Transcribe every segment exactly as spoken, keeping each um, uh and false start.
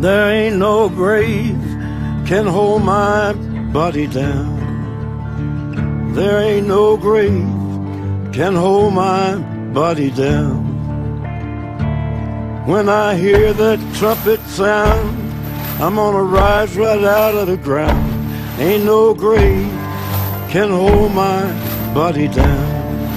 There ain't no grave can hold my body down. There ain't no grave can hold my body down. When I hear that trumpet sound, I'm gonna rise right out of the ground. Ain't no grave can hold my body down.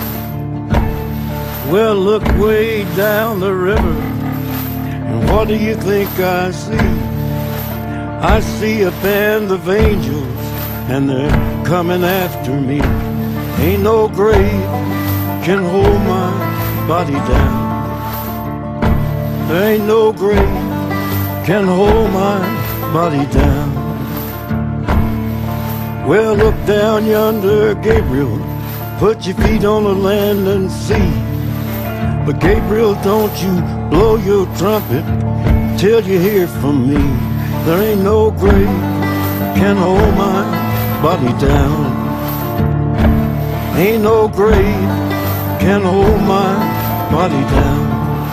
Well, look way down the river, and what do you think I see? I see a band of angels, and they're coming after me. Ain't no grave can hold my body down. There ain't no grave can hold my body down. Well, look down yonder, Gabriel, put your feet on the land and see. But Gabriel, don't you blow your trumpet till you hear from me. There ain't no grave can hold my body down. Ain't no grave can hold my body down.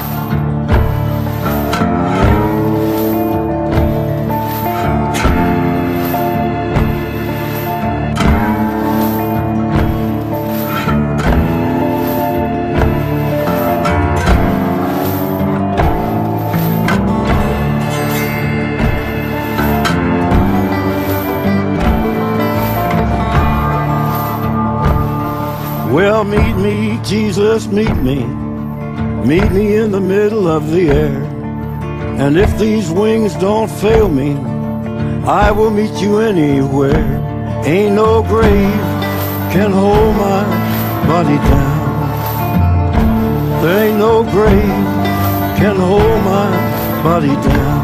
Well, meet me, Jesus, meet me. Meet me in the middle of the air. And if these wings don't fail me, I will meet you anywhere. Ain't no grave can hold my body down. There ain't no grave can hold my body down.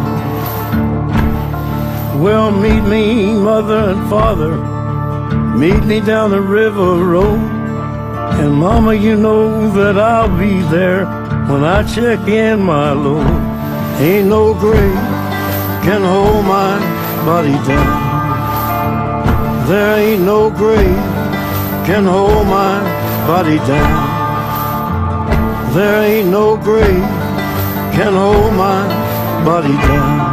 Well, meet me, mother and father. Meet me down the river road. And mama, you know that I'll be there when I check in my load. Ain't no grave can hold my body down. There ain't no grave can hold my body down. There ain't no grave can hold my body down.